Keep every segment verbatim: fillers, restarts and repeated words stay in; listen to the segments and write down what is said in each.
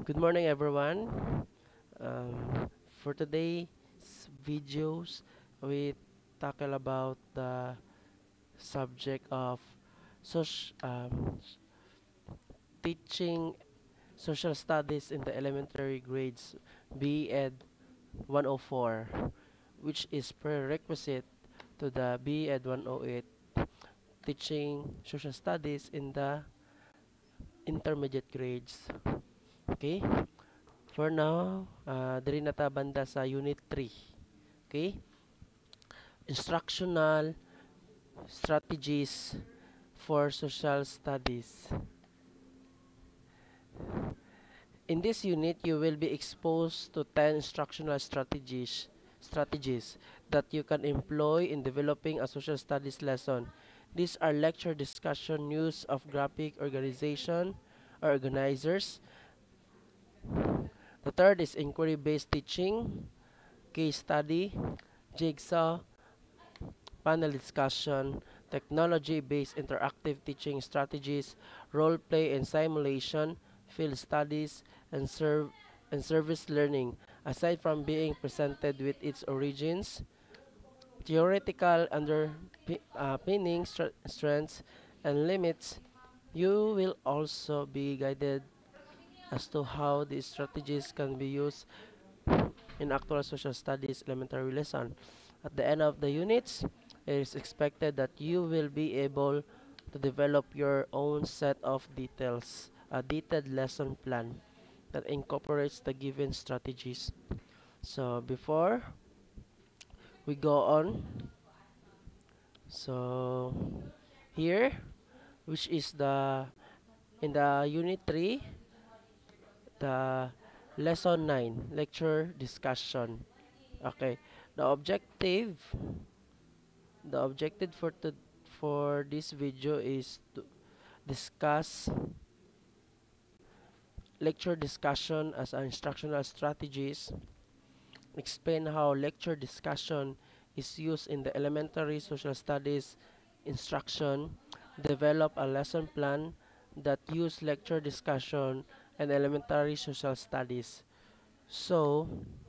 Good morning, everyone. Um, for today's videos, we tackle about the subject of soc- um, teaching social studies in the elementary grades B Ed one oh four, which is prerequisite to the B Ed one oh eight, teaching social studies in the intermediate grades. Okay? For now, uh, diri na ta banda sa Unit three. Okay? Instructional strategies for social studies. In this unit, you will be exposed to ten instructional strategies strategies that you can employ in developing a social studies lesson. These are lecture discussion, use of graphic organization or organizers. The third is inquiry-based teaching, case study, jigsaw, panel discussion, technology-based interactive teaching strategies, role play and simulation, field studies, and serve and service learning. Aside from being presented with its origins, theoretical underpinning, stre- strengths, and limits, you will also be guided as to how these strategies can be used in actual social studies elementary lesson. At the end of the units, it is expected that you will be able to develop your own set of details, a detailed lesson plan that incorporates the given strategies. So before we go on, so here, which is the in the unit three, the lesson nine, lecture discussion. Okay, the objective The objective for to, for this video is to discuss lecture discussion as an instructional strategies, explain how lecture discussion is used in the elementary social studies instruction, develop a lesson plan that use lecture discussion and elementary social studies. So,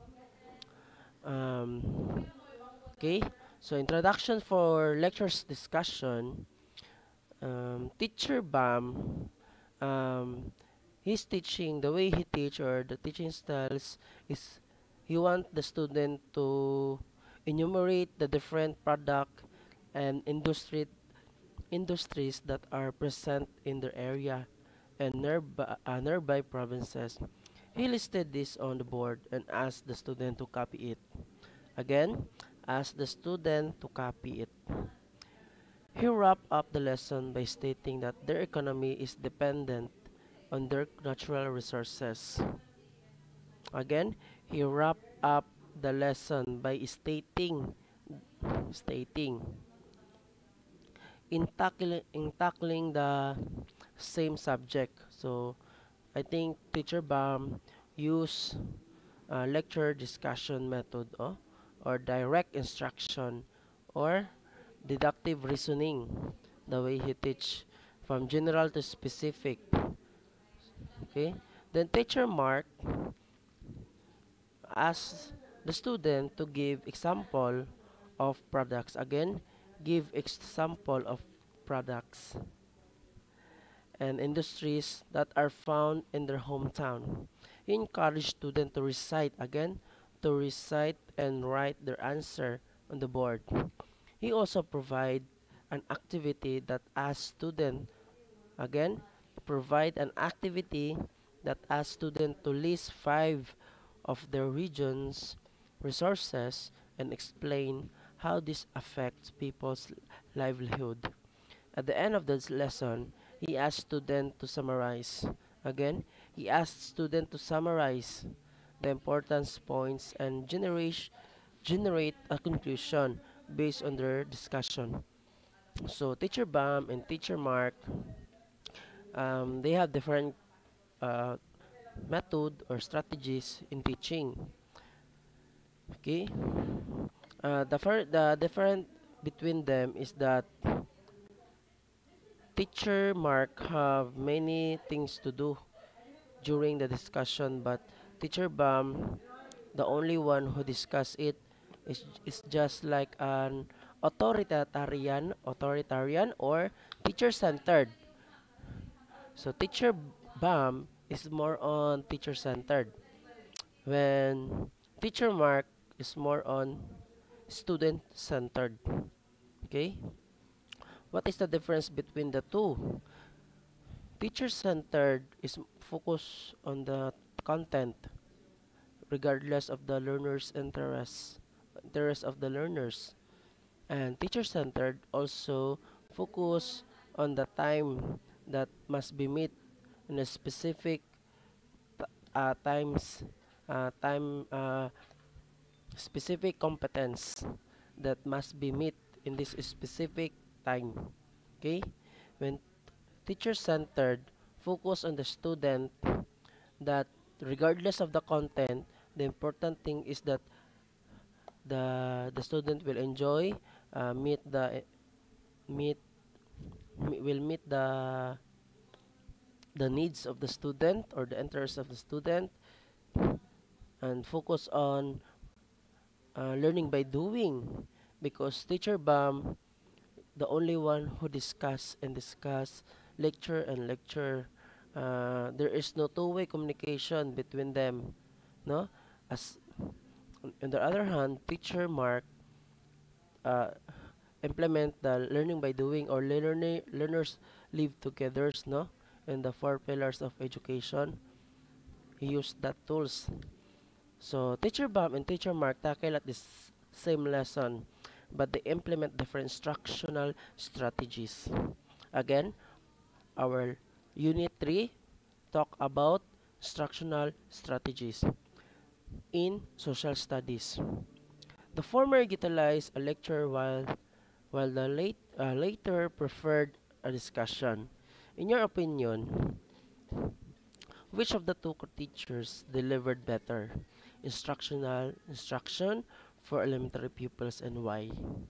um, okay, so introduction for lectures discussion. Um, teacher Bam, um, he's teaching the way he teach or the teaching styles is he want the student to enumerate the different product and industry industries that are present in their area and nearby, uh, nearby provinces. He listed this on the board and asked the student to copy it. Again, asked the student to copy it. He wrapped up the lesson by stating that their economy is dependent on their natural resources. Again, he wrapped up the lesson by stating stating in tackling in tackling the same subject. So I think teacher Bam use uh, lecture discussion method oh, or direct instruction or deductive reasoning, the way he teach from general to specific. Okay, then teacher Mark asks the student to give example of products. Again, give example of products and industries that are found in their hometown. He encouraged students to recite again, to recite and write their answer on the board. He also provide an activity that asks student again provide an activity that asks student to list five of their region's resources and explain how this affects people's livelihood. At the end of this lesson, he asked student to summarize. Again, he asked student to summarize the importance points and generate generate a conclusion based on their discussion. So teacher Bam and teacher Mark, um, they have different uh, method or strategies in teaching. Okay, uh, the fir- the different between them is that teacher Mark have many things to do during the discussion, but teacher Bam, the only one who discuss it, is is just like an authoritarian authoritarian or teacher centered. So teacher Bam is more on teacher centered, when teacher Mark is more on student centered. Okay, what is the difference between the two? Teacher centered is focus on the content regardless of the learner's interests interest of the learners, and teacher centered also focus on the time that must be met in a specific t- uh, times uh, time uh, specific competence that must be met in this specific time. Okay, when teacher centered focus on the student, that regardless of the content, the important thing is that the the student will enjoy, uh, meet the meet me- will meet the the needs of the student or the interests of the student, and focus on uh, learning by doing, because teacher Bam, the only one who discuss and discuss, lecture and lecture. Uh, there is no two-way communication between them, no. As on the other hand, teacher Mark uh, implement the learning by doing, or learning learners live together, no, in the four pillars of education. He used that tools. So teacher Bam and teacher Mark tackle at this same lesson, but they implement different instructional strategies. Again, our unit three talk about instructional strategies in social studies. The former utilized a lecture, while while the late uh, later preferred a discussion. In your opinion, which of the two teachers delivered better instructional instruction for elementary pupils, and why?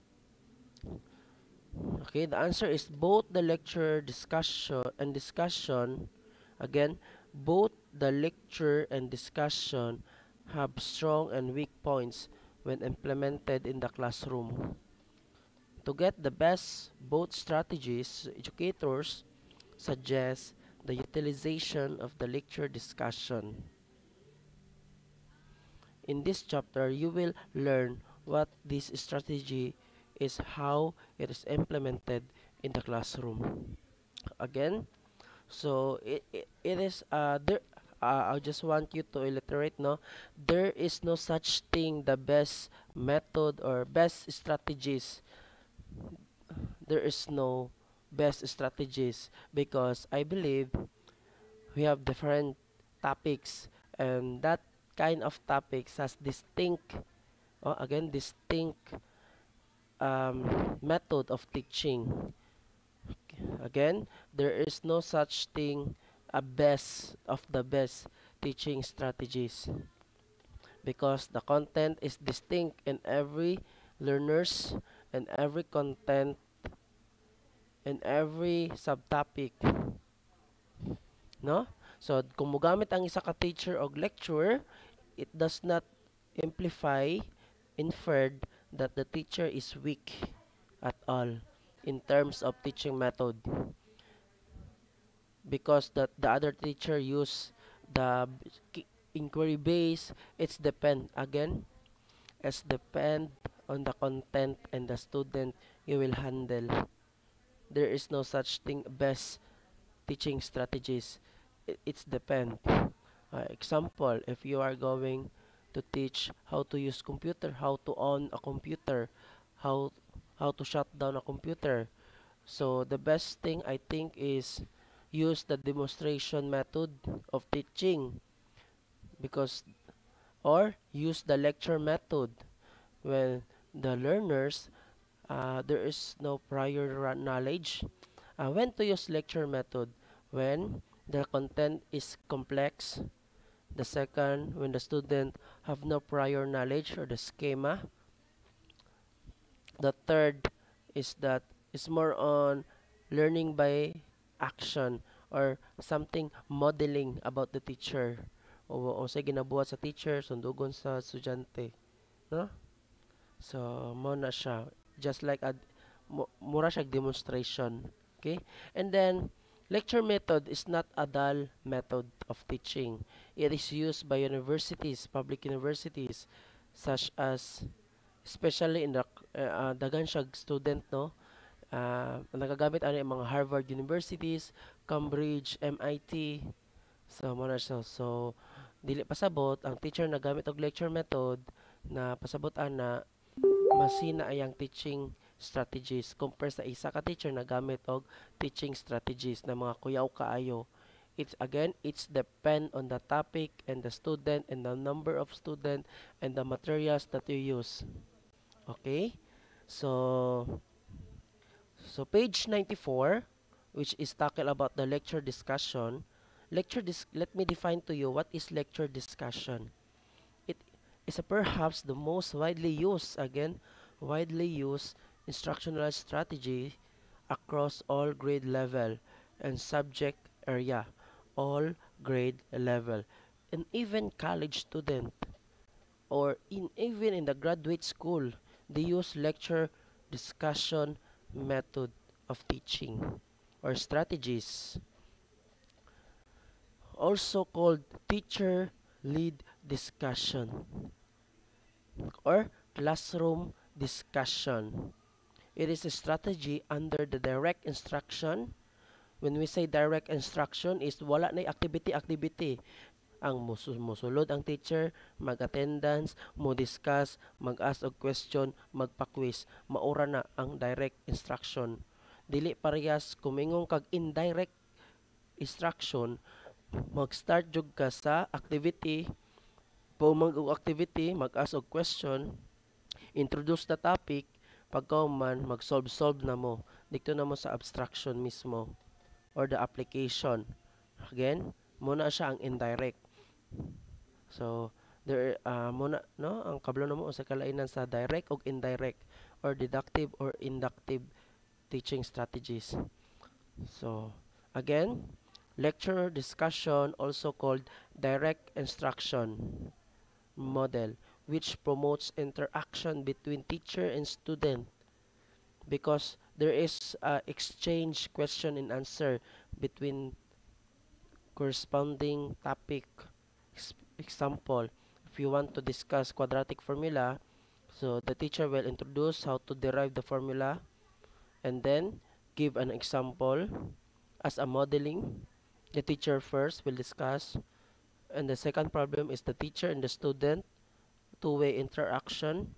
Okay, the answer is both the lecture discussion and discussion. Again, both the lecture and discussion have strong and weak points when implemented in the classroom. To get the best both strategies, educators suggest the utilization of the lecture discussion. In this chapter, you will learn what this strategy is, how it is implemented in the classroom. Again, so it, it, it is uh there uh, I just want you to illiterate, no, there is no such thing the best method or best strategies. There is no best strategies, because I believe we have different topics, and that kind of topics has distinct, oh, again, distinct um, method of teaching. Again, there is no such thing a best of the best teaching strategies, because the content is distinct in every learners, and every content in every subtopic, no. So kung mogamit ang isa ka teacher og lecturer, it does not imply inferred that the teacher is weak at all in terms of teaching method, because that the other teacher use the ki- inquiry base. It's depend, again, it's depend on the content and the student you will handle. There is no such thing best teaching strategies. I- it's depend. Uh, example, if you are going to teach how to use computer, how to on a computer, how how to shut down a computer. So the best thing I think is use the demonstration method of teaching, because, or use the lecture method when the learners, uh, there is no prior ra- knowledge. Uh, when to use lecture method? When the content is complex. The second, when the student have no prior knowledge or the schema. The third is that it's more on learning by action or something modeling about the teacher. O, o say ginabuhat sa teacher, sundugon sa estudyante. No? So, mo na siya. Just like a, mu- mura siya demonstration. Okay? And then, lecture method is not a dull method of teaching. It is used by universities, public universities, such as, especially in the, uh, uh, dagan siya student, no? Uh, nagagamit ano yung mga Harvard Universities, Cambridge, M I T. So, mo na siya. So, dili pasabot, ang teacher nagamit og lecture method na pasabot ana masina ayang teaching strategies compare sa isa ka teacher na gamit og teaching strategies na mga kuyaw kaayo. It's again, it's depend on the topic and the student and the number of student and the materials that you use. Okay? So, so page ninety-four, which is talking about the lecture discussion. Lecture dis let me define to you what is lecture discussion. It is a perhaps the most widely used, again, widely used instructional strategy across all grade level and subject area, all grade level, and even college student or in even in the graduate school, they use lecture discussion method of teaching or strategies, also called teacher lead discussion or classroom discussion. It is a strategy under the direct instruction. When we say direct instruction is wala na activity-activity. Ang musu- musulod ang teacher, mag-attendance, mo-discuss, mag-ask og question, magpa-quiz. Maura na ang direct instruction. Dili parehas kumingong kag indirect instruction, mag-start jud ka sa activity, po mag activity, mag-ask og question, introduce the topic, pagka man mag-solve-solve na mo. Dito na mo sa abstraction mismo or the application. Again, muna siya ang indirect. So, there uh, muna no ang kablo na mo sa kalainan sa direct ug indirect or deductive or inductive teaching strategies. So, again, lecture discussion also called direct instruction model, which promotes interaction between teacher and student because there is uh, exchange question and answer between corresponding topic. Ex- example, if you want to discuss quadratic formula, so the teacher will introduce how to derive the formula and then give an example as a modeling. The teacher first will discuss, and the second problem is the teacher and the student two-way interaction.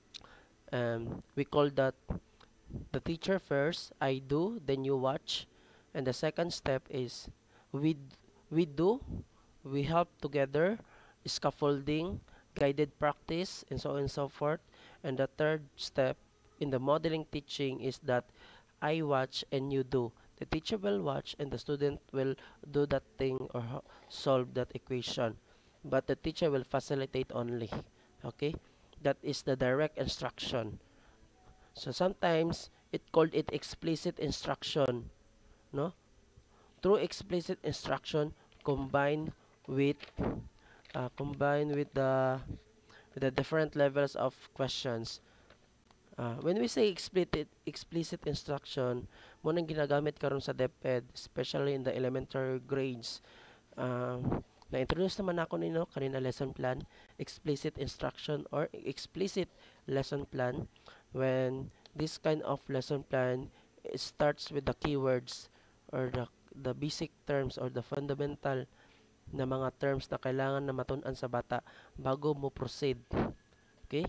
Um, we call that the teacher first, I do, then you watch. And the second step is we we do, we help together, scaffolding, guided practice, and so on and so forth. And the third step in the modeling teaching is that I watch and you do. The teacher will watch and the student will do that thing or ho- solve that equation. But the teacher will facilitate only. Okay? That is the direct instruction. So sometimes it called it explicit instruction, no? Through explicit instruction combined with uh, combined with the with the different levels of questions. Uh, when we say explicit explicit instruction, mo nang ginagamit karon sa DepEd, especially in the elementary grades. Um, na-introduce naman ako nino kanina lesson plan, explicit instruction or explicit lesson plan. When this kind of lesson plan, it starts with the keywords or the the basic terms or the fundamental na mga terms na kailangan na matun-an sa bata bago mo proceed. Okay?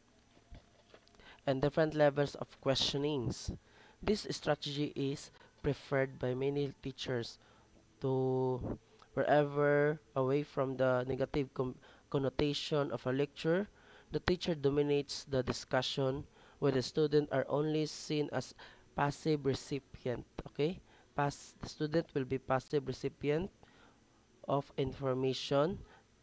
And different levels of questionings. This strategy is preferred by many teachers to wherever away from the negative com- connotation of a lecture, the teacher dominates the discussion where the student are only seen as passive recipient. Okay? Pass the student will be passive recipient of information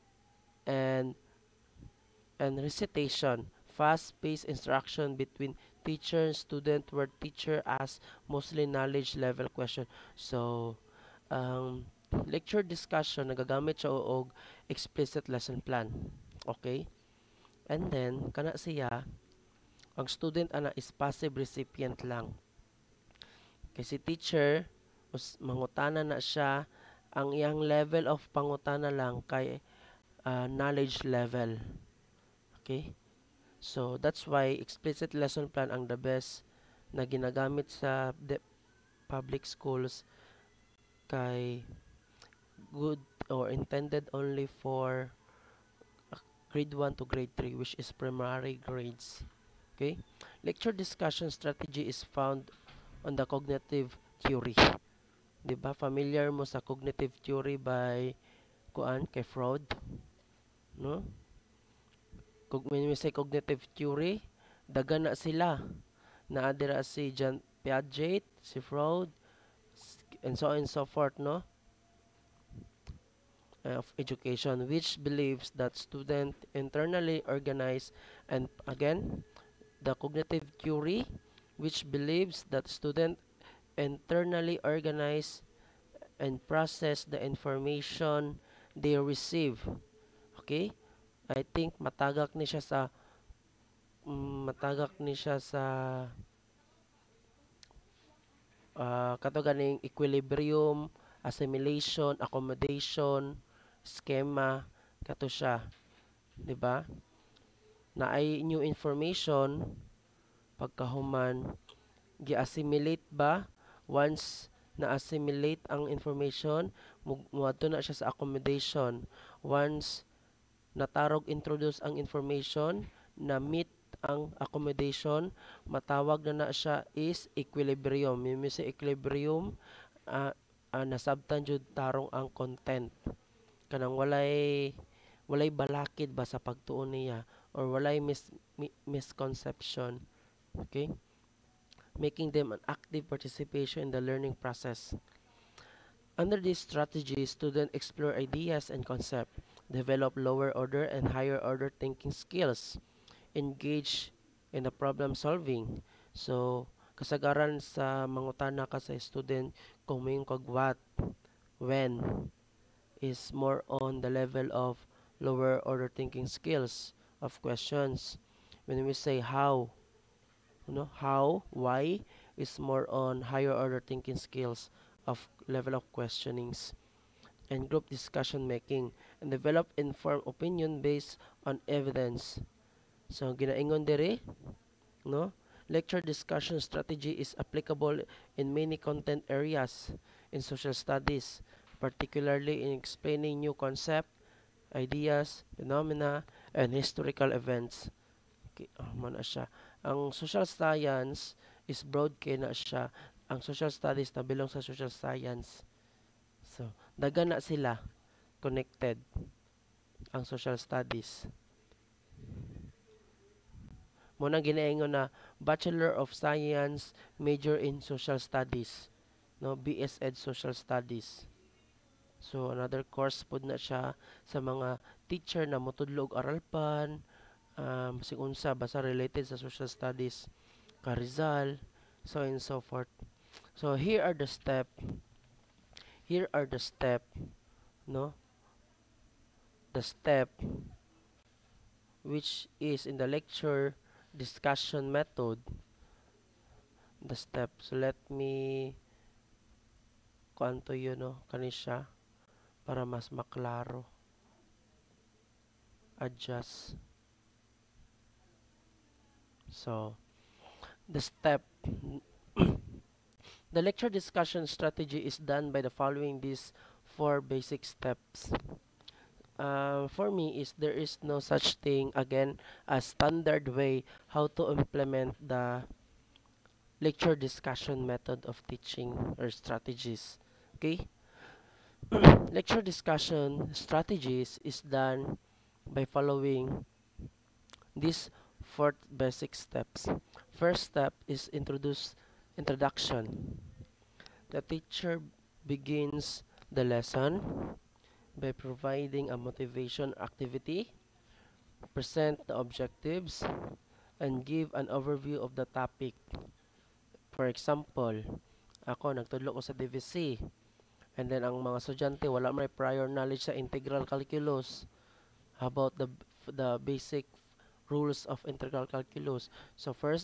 and and recitation, fast-paced interaction between teacher and student where teacher asks mostly knowledge level question. So, ang lecture discussion nagagamit siya og explicit lesson plan. Okay? And then kana siya ang student ana is passive recipient lang. Kay si teacher us mangutana na siya, ang iyang level of pangutana lang kay uh, knowledge level. Okay? So that's why explicit lesson plan ang the best na ginagamit sa public schools kay good or intended only for grade one to grade three, which is primary grades. Okay? Lecture discussion strategy is found on the cognitive theory. Di ba? Familiar mo sa cognitive theory by kuan kay Freud? No? Kung when we say cognitive theory, daga na sila. Naadira si Jean Piaget, si Freud, and so on and so forth, no? Of education, which believes that student internally organize, and again the cognitive theory which believes that student internally organize and process the information they receive. Okay, I think matagak ni siya sa mm, matagak ni siya sa uh, kato ganing equilibrium, assimilation, accommodation, schema, kato siya, di ba? Na ay new information pagkahuman gi-assimilate ba once na-assimilate ang information muadto na siya sa accommodation. Once natarog introduce ang information na meet ang accommodation, matawag na na siya is equilibrium. Yung sa equilibrium uh, uh, nasabtan jud tarong ang content kanang walay walay balakid ba sa pagtuon niya or walay mis, mi, misconception. Okay, making them an active participation in the learning process. Under this strategy, students explore ideas and concepts, develop lower order and higher order thinking skills, engage in the problem solving. So, kasagaran sa mangutana ka sa student kung may kag what, when, is more on the level of lower order thinking skills of questions. When we say how, you know, how, why, is more on higher order thinking skills of level of questionings and group discussion making, and develop informed opinion based on evidence. So ginaingon diri, no? Lecture discussion strategy is applicable in many content areas in social studies, particularly in explaining new concept, ideas, phenomena, and historical events. Okay, oh, man na siya. Ang social science is broad kay na siya. Ang social studies na bilong sa social science. So, daga na sila connected ang social studies. Muna ginaingon na Bachelor of Science, major in Social Studies, no, B S Ed Social Studies. So another course pud na siya sa mga teacher na motudlo og aralpan, um, unsa basta related sa social studies, ka Rizal, so and so forth. So here are the step. Here are the step, no? The step which is in the lecture discussion method. The step. So let me kuanto yun, no? Kanisya para mas maklaro. Adjust. So the step. The lecture discussion strategy is done by the following these four basic steps. Uh, for me is there is no such thing again as standard way how to implement the lecture discussion method of teaching or strategies. Okay? Lecture discussion strategies is done by following these four basic steps. First step is introduce introduction. The teacher begins the lesson by providing a motivation activity, present the objectives, and give an overview of the topic. For example, ako nagtudlo ko sa D V C. And then ang mga estudyante wala may prior knowledge sa integral calculus. How about the the basic rules of integral calculus? So first,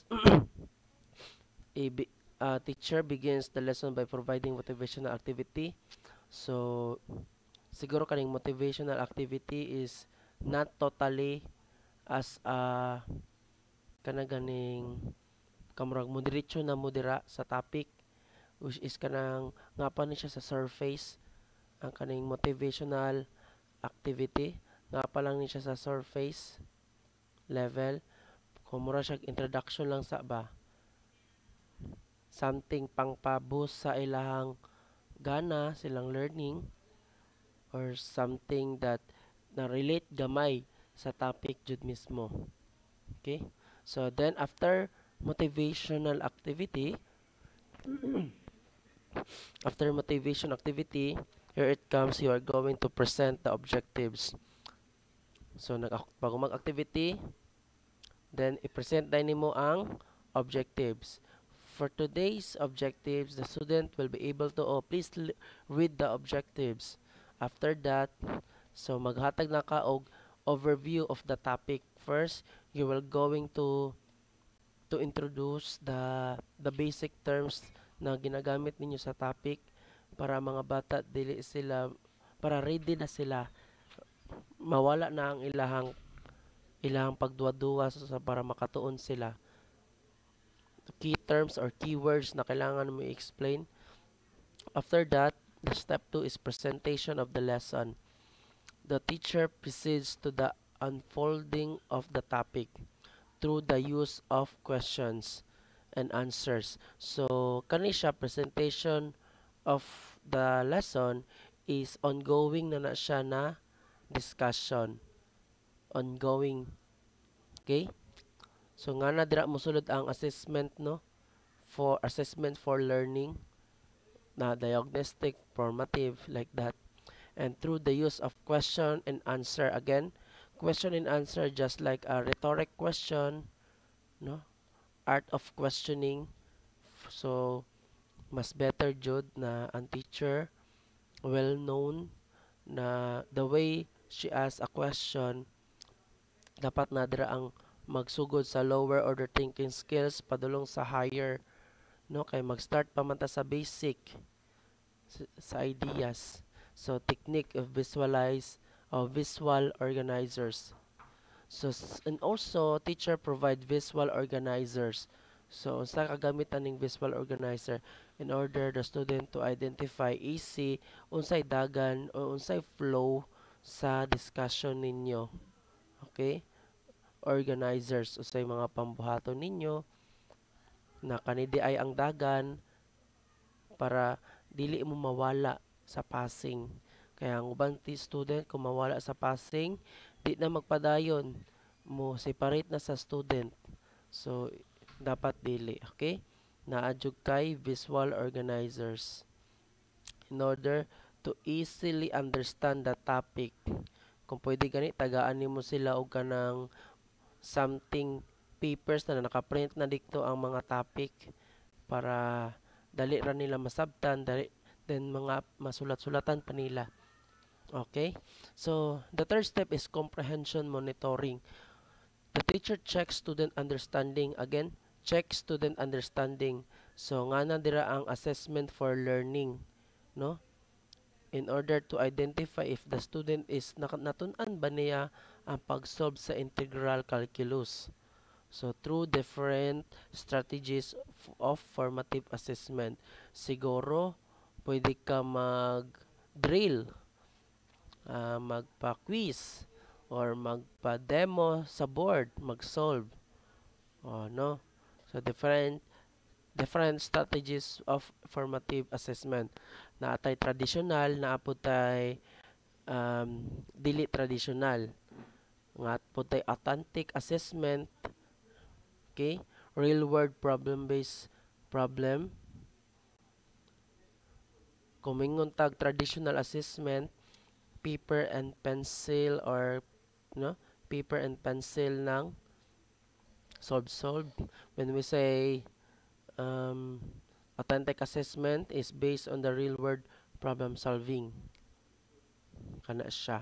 a bi- uh, teacher begins the lesson by providing motivational activity. So siguro kaning motivational activity is not totally as a kana ganing kamurag moderate na modera sa topic, which is kanang nga pa ni siya sa surface ang kaning motivational activity nga pa lang ni siya sa surface level, kumura siya introduction lang sa ba something pang pa-boost sa ilahang gana silang learning, or something that na relate gamay sa topic jud mismo. Okay, so then after motivational activity, after motivation activity, here it comes, you are going to present the objectives. So nag bago mag-activity, then i-present din nimo ang objectives. For today's objectives, the student will be able to, oh, please read the objectives. After that, so maghatag na ka og overview of the topic. First, you will going to to introduce the the basic terms na ginagamit ninyo sa topic para mga bata dili sila, para ready na sila, mawala na ang ilahang ilahang pagduwa-duwa sa para makatuon sila. Key terms or keywords na kailangan mo i-explain. After that, the step two is presentation of the lesson. The teacher proceeds to the unfolding of the topic through the use of questions and answers. So, kani siya presentation of the lesson is ongoing na na siya na discussion. Ongoing. Okay? So, nga na dira mosulod ang assessment, no? For assessment for learning, na diagnostic, formative, like that. And through the use of question and answer, again, question and answer just like a rhetoric question, no? Art of questioning. So, mas better jud na ang teacher well known na the way she asks a question, dapat na dira ang magsugod sa lower order thinking skills padulong sa higher, no, kay mag-start pa man ta sa basic sa, sa ideas. So technique of visualize of visual organizers. So and also teacher provide visual organizers. So unsa kagamitan ning visual organizer? In order the student to identify easy unsay dagan o unsay flow sa discussion ninyo. Okay? Organizers usay mga pambuhaton ninyo na kanidi ay ang dagan para dili mo mawala sa passing. Kaya ang ubang ti student kung mawala sa passing, di na magpadayon mo, separate na sa student. So dapat dili, okay? Naadjug kay visual organizers in order to easily understand the topic. Kung pwede gani tagaan nimo sila og kanang something papers na nakaprint na dito ang mga topic para dali ra nila masabtan, dali then mga masulat-sulatan pa nila. Okay? So, the third step is comprehension monitoring. The teacher checks student understanding. Again, check student understanding. So, nga na dira ang assessment for learning, no? In order to identify if the student is natun-an ba niya ang pag-solve sa integral calculus. So, through different strategies of formative assessment, siguro, pwede ka mag-drill, uh, magpa-quiz, or magpa-demo sa board, mag-solve. Oh, no? So, different different strategies of formative assessment. Naatay traditional, naaputay um, dili traditional. Nga putay authentic assessment, okay? Real world problem based problem. Kumingon tag traditional assessment, paper and pencil, or no, paper and pencil ng solve solve. When we say um, authentic assessment is based on the real world problem solving kana siya.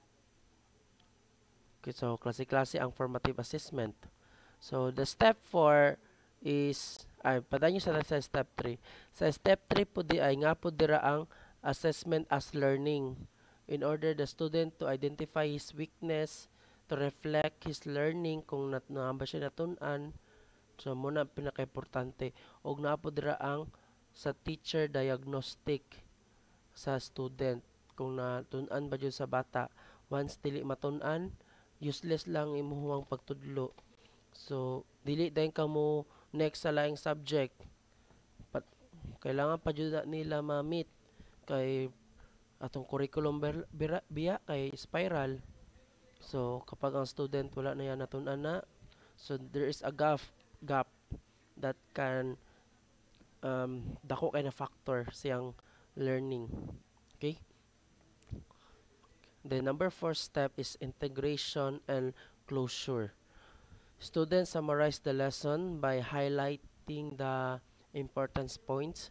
Okay, so klase-klase ang formative assessment. So the step four is ay padan nyo sa sa step three. Sa step three po di ay nga po dira ang assessment as learning in order the student to identify his weakness, to reflect his learning kung nat na ba siya natun-an. So muna pinaka-importante og naa po dira ang sa teacher diagnostic sa student kung natun-an ba jud sa bata. Once dili matun-an, useless lang imuhang pagtudlo. So dili dayon ka mo next sa laing subject. Pat, kailangan pa jud nila ma-meet kay atong curriculum ber- bira- biya kay spiral. So kapag ang student wala na yan natun-an na, so there is a gap gap that can um, dako kay na factor siyang learning. Okay? The number four step is integration and closure. Students summarize the lesson by highlighting the importance points,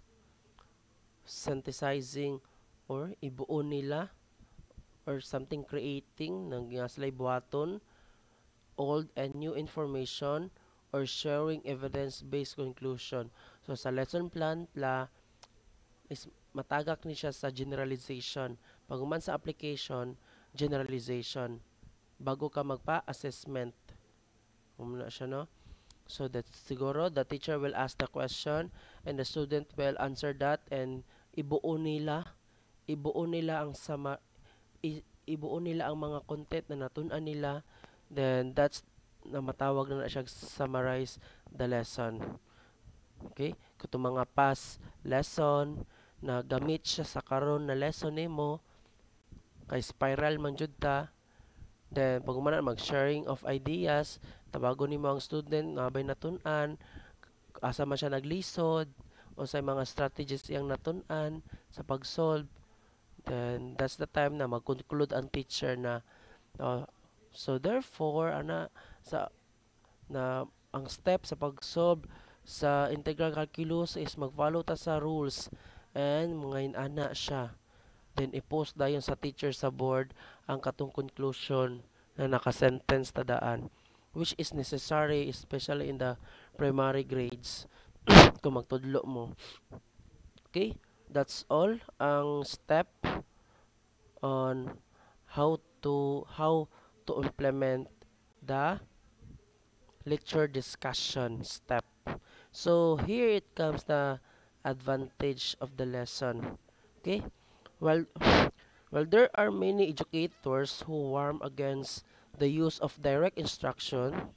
synthesizing or ibuo nila or something creating nang sila buhaton old and new information or sharing evidence-based conclusion. So sa lesson plan la is matagak ni siya sa generalization. Pag man sa application, generalization. Bago ka magpa-assessment. Umuna siya, no? So that siguro the teacher will ask the question and the student will answer that and ibuo nila ibuo nila ang sama i, ibuo nila ang mga content na natun-an nila, then that's na matawag na, na siya summarize the lesson. Okay? Kuto mga past lesson na gamit siya sa karon na lesson nimo kay spiral man jud ta. Then pag man mag-sharing of ideas, tabago nimo ang student nga bay natun-an, asa man siya naglisod o sa mga strategies iyang natun-an sa pag-solve. Then that's the time na mag-conclude ang teacher na uh, so therefore ana sa na ang step sa pag-solve sa integral calculus is mag-follow ta sa rules and mga inana siya. Then i-post dayon sa teacher sa board ang katong conclusion na naka-sentence ta daan, which is necessary especially in the primary grades kung magtudlo mo. Okay? That's all ang step on how to how to implement the lecture discussion step. So here it comes the advantage of the lesson. Okay? Well, well there are many educators who warn against the use of direct instruction.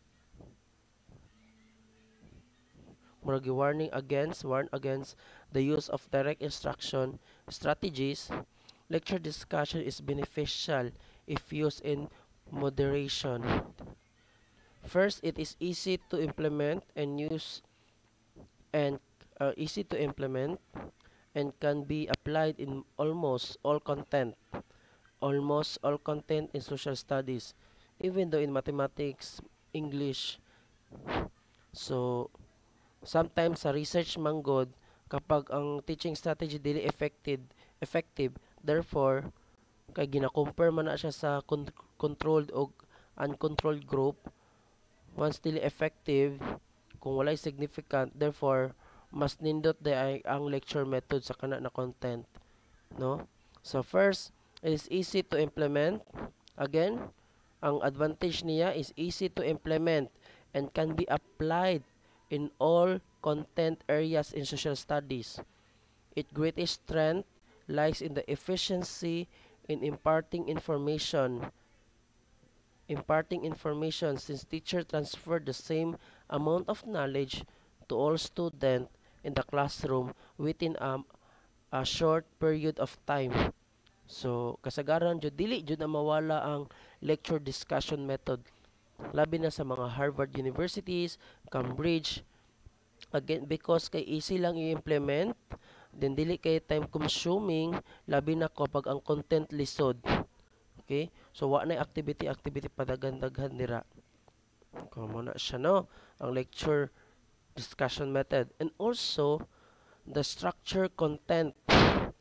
Murag warning against warn against the use of direct instruction strategies. Lecture discussion is beneficial if used in moderation. First, it is easy to implement and use and uh, easy to implement and can be applied in almost all content. Almost all content in social studies, even though in mathematics, English. So, sometimes sa research manggod, kapag ang teaching strategy dili effective, effective, therefore, kay gina-compare man na siya sa con- controlled o uncontrolled group, once dili effective, kung walay significant, therefore, mas nindot day ay ang lecture method sa kana na content, no? So first, it is easy to implement. Again, ang advantage niya is easy to implement and can be applied in all content areas in social studies. Its greatest strength lies in the efficiency in imparting information. Imparting information since teacher transferred the same amount of knowledge to all students in the classroom within a, a short period of time. So, kasagaran jud dili jud na mawala ang lecture discussion method. Labi na sa mga Harvard Universities, Cambridge, again because kay easy lang i-implement, then dili kay time consuming, labi na kapag ang content lisod. Okay? So, wa na activity activity padagan-daghan dira. Kamo na siya, no? Ang lecture discussion method. And also the structure content.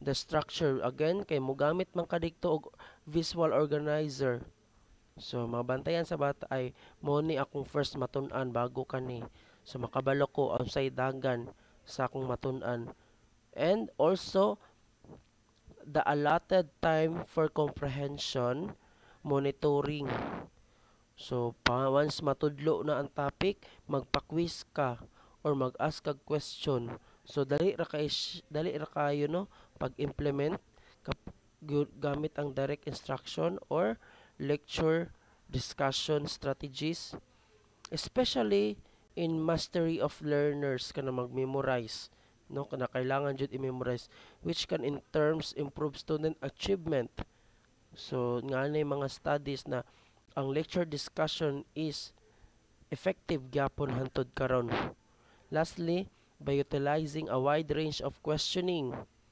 The structure again kay mogamit man kadikto og visual organizer. So mabantayan sa bata ay mo ni akong first matun-an bago kani. So makabalo ko unsay dagan sa akong matun-an. And also the allotted time for comprehension, monitoring. So pa once matudlo na ang topic, magpa-quiz ka or mag-ask kag question. So dali ra kay dali ra kayo no pag-implement kap- gu- gamit ang direct instruction or lecture discussion strategies, especially in mastery of learners kana mag-memorize, no, kana kailangan jud i-memorize, which can in terms improve student achievement. So nga na mga studies na ang lecture discussion is effective gyapon hantod karon. Lastly, by utilizing a wide range of questioning.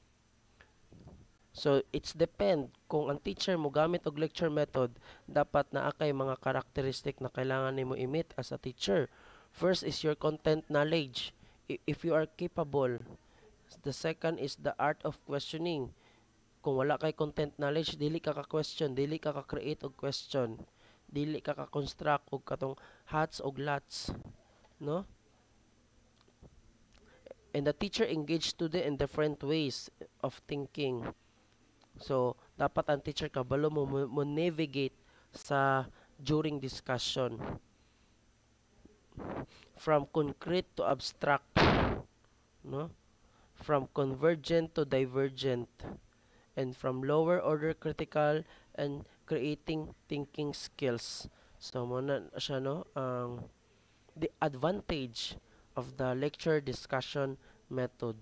So, it's depend kung ang teacher mo gamit og lecture method, dapat naa kay mga characteristic na kailangan nimo i-meet as a teacher. First is your content knowledge, i- if you are capable. The second is the art of questioning. Kung wala kay content knowledge, dili ka ka-question, dili ka ka-create og question, dili ka ka-construct og katong hats og lots, no? And the teacher engage student in different ways of thinking. So, dapat ang teacher kabalo mo mo mo navigate sa during discussion from concrete to abstract, no? From convergent to divergent, and from lower order critical and creating thinking skills. So, mo na siya, no? Ang the advantage of the lecture discussion method.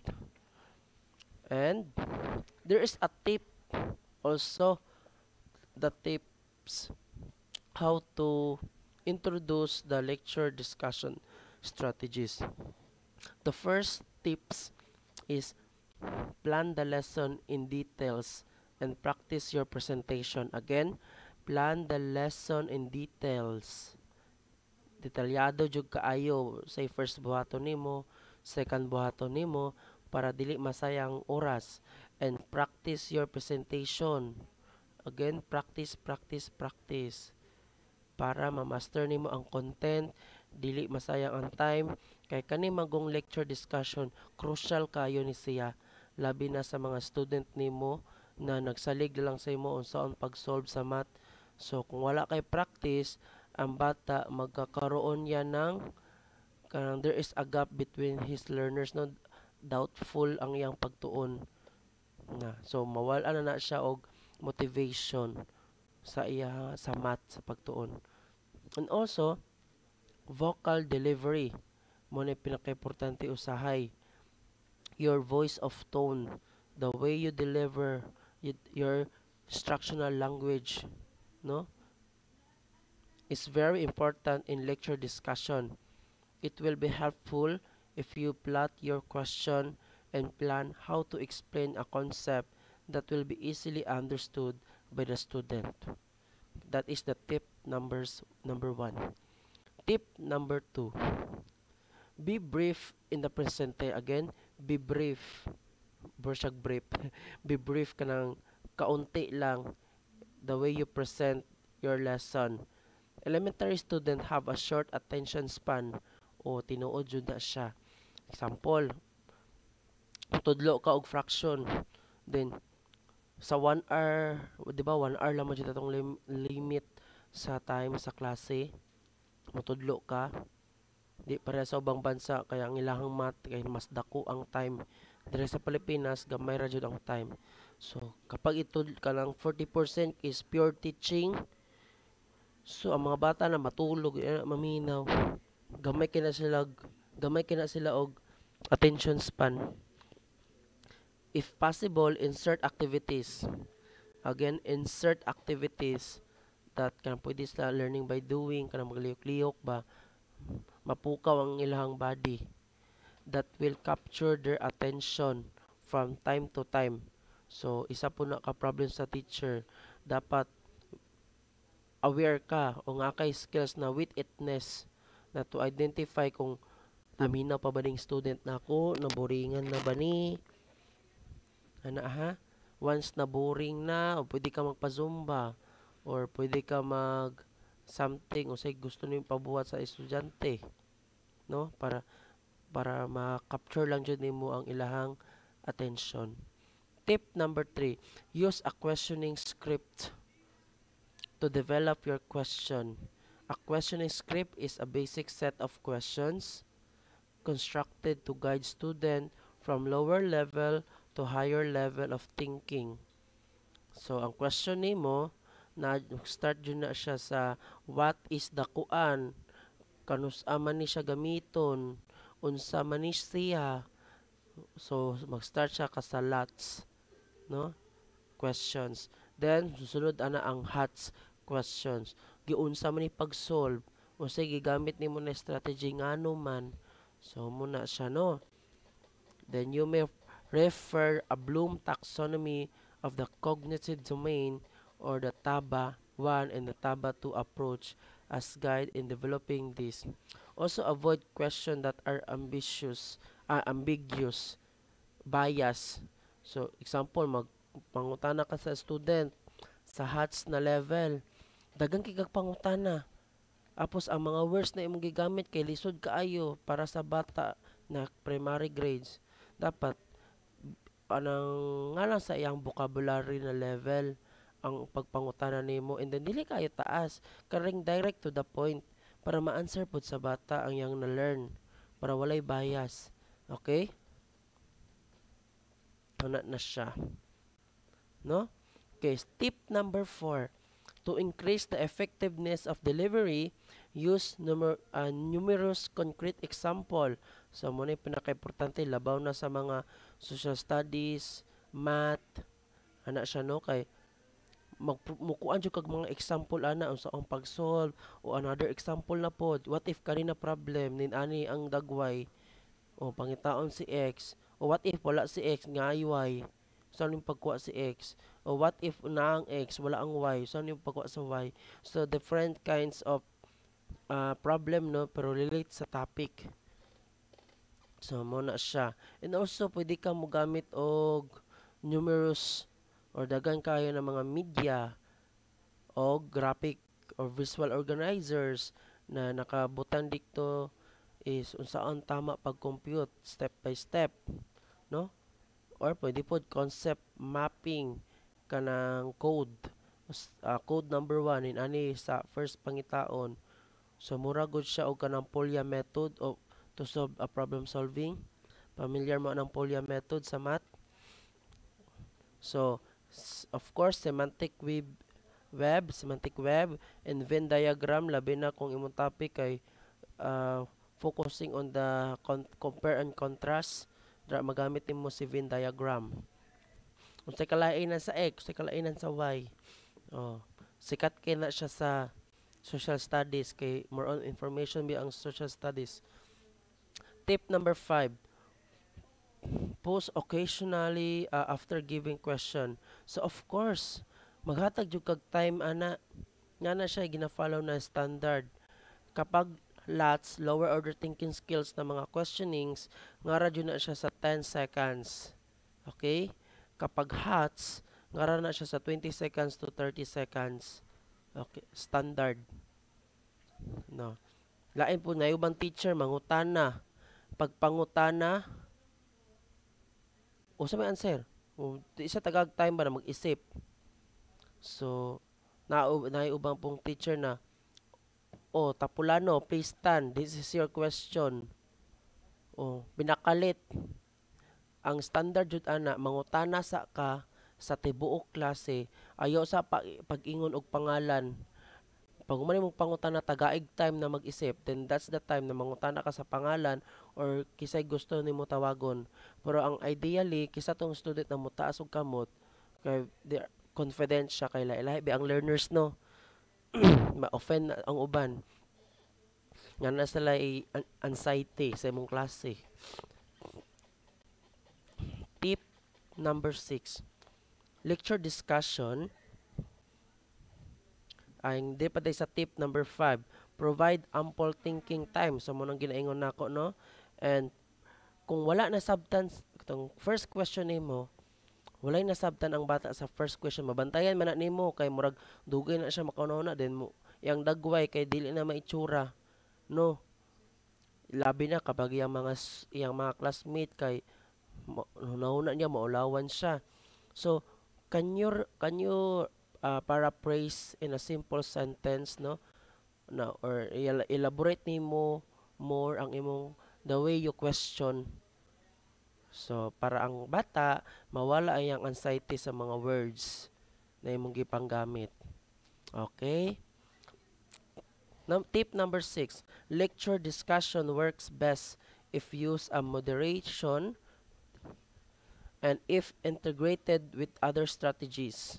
And there is a tip also, the tips how to introduce the lecture discussion strategies. The first tips is plan the lesson in details and practice your presentation. Again, plan the lesson in details. Detalyado jud kaayo say first buhaton nimo, second buhaton nimo para dili masayang oras, and practice your presentation. Again, practice, practice, practice para ma-master nimo ang content, dili masayang ang time kay kani magong lecture discussion crucial kayo ni siya labi na sa mga student nimo na nagsalig lang sa imo unsaon pag-solve sa math. So kung wala kay practice, ang bata magkakaroon yan ng kanang there is a gap between his learners, no, doubtful ang iyang pagtuon na. So mawala na na siya og motivation sa iya sa math sa pagtuon. And also vocal delivery mo na pinaka-importante usahay. Your voice of tone, the way you deliver y- your instructional language, no, is very important in lecture discussion. It will be helpful if you plot your question and plan how to explain a concept that will be easily understood by the student. That is the tip numbers number one. Tip number two. Be brief in the presentation. Again, be brief. Bursag brief. Be brief ka ng kaunti lang the way you present your lesson. Elementary student have a short attention span o tinuod jud na siya. Example, tudlo ka og fraction. Then sa one hour, di ba one hour lang mo jud atong lim- limit sa time sa klase. Mutudlo ka. Di para sa ubang bansa kaya ang ilahang math kay mas dako ang time. Dire sa Pilipinas gamay ra jud ang time. So kapag ito ka lang forty percent is pure teaching, so ang mga bata na matulog, eh, maminaw, gamay kina sila gamay kina sila og attention span. If possible, insert activities. Again, insert activities that kan pwede sa learning by doing, kanang magliyok-liyok ba, mapukaw ang ilang body, that will capture their attention from time to time. So, isa po na ka-problem sa teacher, dapat aware ka o nga kay skills na wit-itness na to identify kung naminaw pa ba ning student na ako, naboringan na ba ni, ana ha? once na boring na, o pwede ka magpa-zumba, or pwede ka mag something, o say gusto niyo pabuhat sa estudyante, no? Para para ma-capture lang jud nimo ang ilahang attention. Tip number three, use a questioning script to develop your question. A questioning script is a basic set of questions constructed to guide student from lower level to higher level of thinking. So, ang question nimo na start jud na siya sa what is the kuan, kanus-a man ni siya gamiton, unsa man ni siya. So, mag-start siya ka sa lots, no? Questions. Then, susunod ana ang hats questions. Giunsa man ni pag-solve, unsay gigamit nimo na strategy ngano man. So, muna siya, no? Then, you may refer a Bloom taxonomy of the cognitive domain or the T A B A one and the T A B A two approach as guide in developing this. Also, avoid questions that are ambitious, uh, ambiguous, bias. So, example, magpangutana ka sa student sa hats na level. Dagang kigag pangutana. Apos ang mga words na imong gigamit kay lisod kaayo para sa bata na primary grades. Dapat anang nga lang sa iyang vocabulary na level ang pagpangutana nimo, and then dili kayo taas, karing direct to the point para ma-answer pud sa bata ang yang na-learn para walay bias. Okay? Ana na siya. No? Okay, tip number four. To increase the effectiveness of delivery, use numer uh, numerous concrete example. So, muna yung pinaka-importante, labaw na sa mga social studies, math, ana siya, no? Kay, magmukuan dyan kag mga example, ana, sa ang pag-solve, o another example na pod. What if kanina problem, nin ani ang dagway, o pangitaon si X, o what if wala si X, nga Y, saan yung pagkuha si X, o what if na ang X, wala ang Y, saan yung pagkuha sa Y. So, different kinds of uh, problem, no, pero relate sa topic. So, muna siya. And also, pwede ka mo gamit og numerous or dagan kayo ng mga media o graphic or visual organizers na nakabutan dito is unsaan tama pag-compute step by step, no? Or pwede po concept mapping kanang code, uh, code number one in ani sa first pangitaon. So mura gud siya og kanang Polya method o to solve a problem solving. Familiar mo ng Polya method sa math? So of course semantic web web semantic web and Venn diagram, labi na kung imong topic kay uh, focusing on the con- compare and contrast. Dra magamit nimo si Venn diagram. Unsay kalainan sa X, unsay kalainan sa Y. Oh, sikat kay na siya sa social studies kay more on information bi ang social studies. Tip number five. Post occasionally uh, after giving question. So of course, maghatag jud kag time ana. Nga na siya gina-follow na standard. Kapag lots, lower order thinking skills na mga questionings, ngara jud na siya sa ten seconds. Okay? Kapag hats, ngara na siya sa twenty seconds to thirty seconds. Okay, standard. No. Lain po na ubang teacher mangutana. Pagpangutana, o sa may answer. O, isa tagag time ba na mag-isip. So, na na ubang pong teacher na, oh, Tapulano, please stand. This is your question. Oh, binakalit. Ang standard jud ana, mangutana sa ka sa tibuok klase, ayo sa pag-ingon og pangalan. Pag umani mong pangutana tagaig time na mag-isip, then that's the time na mangutana ka sa pangalan or kisay gusto nimo tawagon. Pero ang ideally, kisa tong student na mutaas og kamot, kay they confident siya kay lahi-lahi ang learners, no. Ma-offend ang uban. Nga na sila anxiety sa imong klase. Tip number six. Lecture discussion. Ay, hindi pa tayo sa tip number five. Provide ample thinking time. So, munang ginaingon nako, no? And, kung wala na substance, itong first question nimo, Walay nasabtan ang bata sa first question. Mabantayan man na nimo kay murag dugay na siya makauna then mo yang dagway kay dili na maitsura. No, labi na kapag yang mga s- yang mga classmate kay ma- hunahuna niya maulawan siya. So, can you can you uh, paraphrase in a simple sentence, no? Na or el- elaborate nimo more ang imong the way you question. So, para ang bata mawala ang iyang anxiety sa mga words na imong gipanggamit. Okay? Num- tip number six, lecture discussion works best if used a moderation and if integrated with other strategies.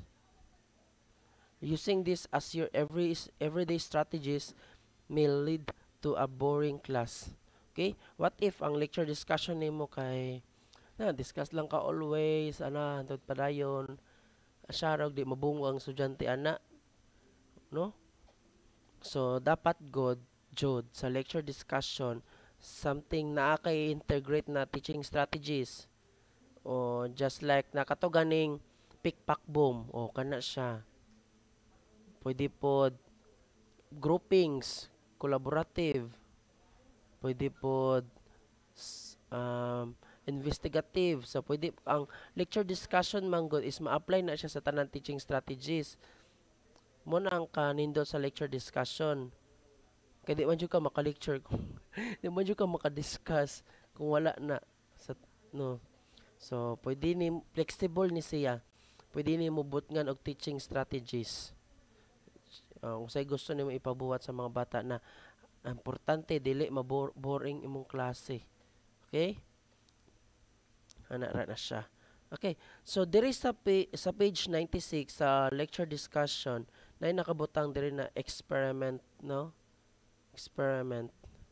Using this as your every everyday strategies may lead to a boring class. Okay? What if ang lecture discussion nimo kay na discuss lang ka always ana hantod padayon asya di mabungo ang estudyante ana, no? So dapat god jud sa lecture discussion something na kay integrate na teaching strategies o just like nakato ganing pick pack boom o kana siya pwede pod groupings collaborative pwede pod s- um, investigative. So, pwede, ang lecture discussion man good is ma-apply na siya sa tanang teaching strategies. Mo na ang kanindot sa lecture discussion. Kaya di man jud ka maka-lecture kung di man jud ka maka-discuss kung wala na sa no. So, pwede ni flexible ni siya. Pwede ni mo butngan og teaching strategies. Uh, kung say gusto nimo ipabuhat sa mga bata na importante dili maboring imong klase. Okay? Ana ra na siya. Okay. So diri sa pa- sa page ninety-six sa lecture discussion na nakabutang diri na experiment, no? Experiment.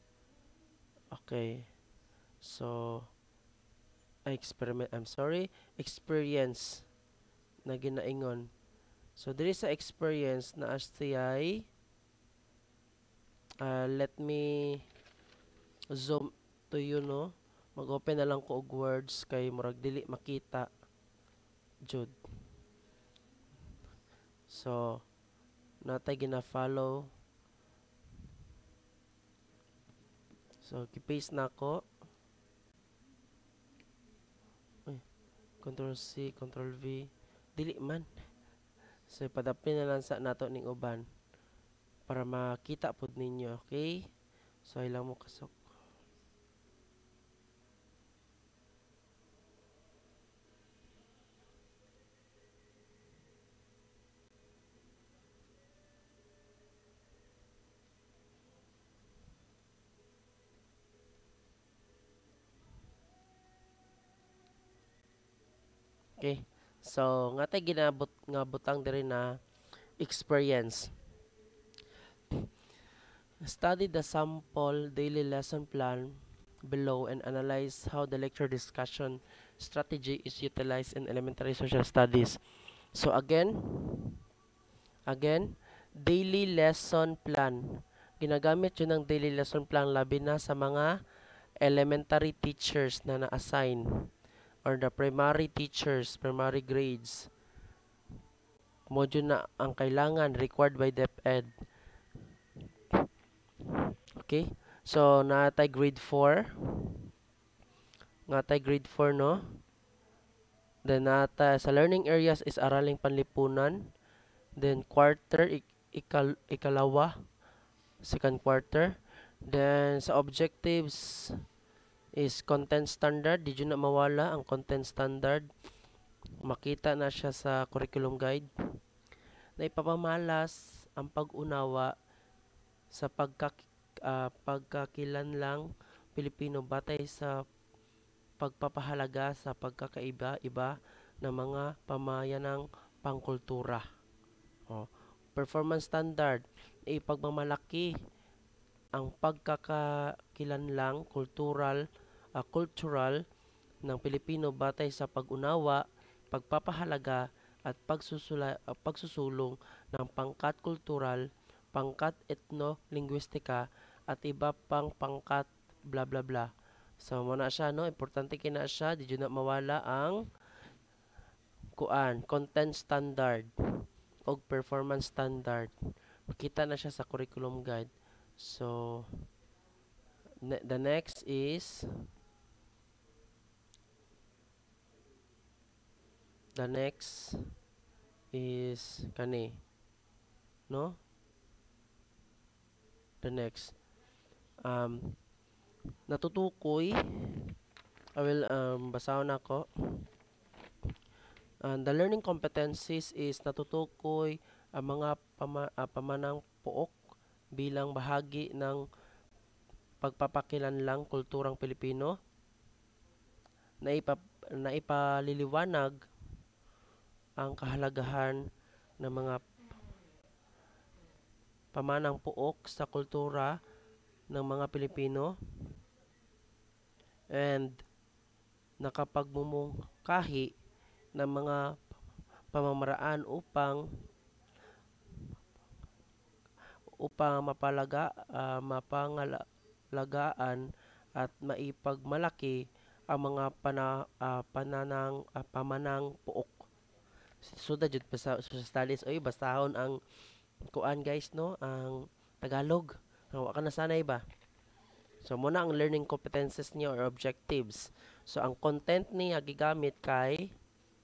Okay. So ay, experiment, I'm sorry, experience na ginaingon. So diri sa experience na astiyay uh, let me zoom to you, no? Mag-open na lang ko og words kay murag dili makita jud. So natay gina-follow. So ki-paste na ko. Uy, control C, control V. Dili man. So ipadapin na lang sa nato ning uban para makita pud ninyo, okay? So ilang mo kasok. Okay. So nga tay ginabot nga butang diri na experience. Study the sample daily lesson plan below and analyze how the lecture discussion strategy is utilized in elementary social studies. So again, again, daily lesson plan. Ginagamit yun ng daily lesson plan labi na sa mga elementary teachers na na-assign or the primary teachers, primary grades. Module na ang kailangan required by DepEd. Okay? So, natay grade four. Natay grade four, no? Then, nata sa learning areas is araling panlipunan. Then, quarter, ik ikal ikalawa, second quarter. Then, sa objectives is content standard. Di na mawala ang content standard. Makita na siya sa curriculum guide. Na ipapamalas ang pag-unawa sa pagka, uh, pagkakilanlang Pilipino batay sa pagpapahalaga sa pagkakaiba-iba ng mga pamayanang pangkultura. O, performance standard, ipagmamalaki ang pagkakakilanlang cultural, uh, cultural ng Pilipino batay sa pag-unawa, pagpapahalaga at pagsusula, uh, pagsusulong ng pangkat kultural, pangkat etno-linguistika at iba pang pangkat bla bla bla. So mo na siya, no, importante kina siya, di na mawala ang kuan content standard o performance standard. Makita na siya sa curriculum guide. So ne- the next is the next is kani, no? The next um natutukoy. I will um basahon ako. And the learning competencies is natutukoy ang mga pama, ah, pamanang pook bilang bahagi ng pagpapakilanlang kulturang Pilipino. Naipa, naipaliliwanag ang kahalagahan ng mga pamanang pook sa kultura ng mga Pilipino and nakapagmumungkahi ng mga pamamaraan upang upang mapalaga uh, mapangalagaan at maipagmalaki ang mga pana, uh, pananang uh, pamanang puok. So da jud sa studies oy basahon ang kuan guys no ang Tagalog. Wa ka nasanay ba? So muna ang learning competences niya or objectives. So ang content niya gigamit kay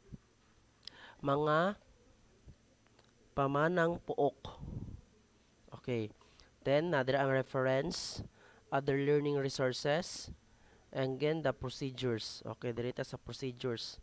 mga pamanang puok. Okay. Then, another ang reference, other learning resources, and again, the procedures. Okay, dirita sa procedures.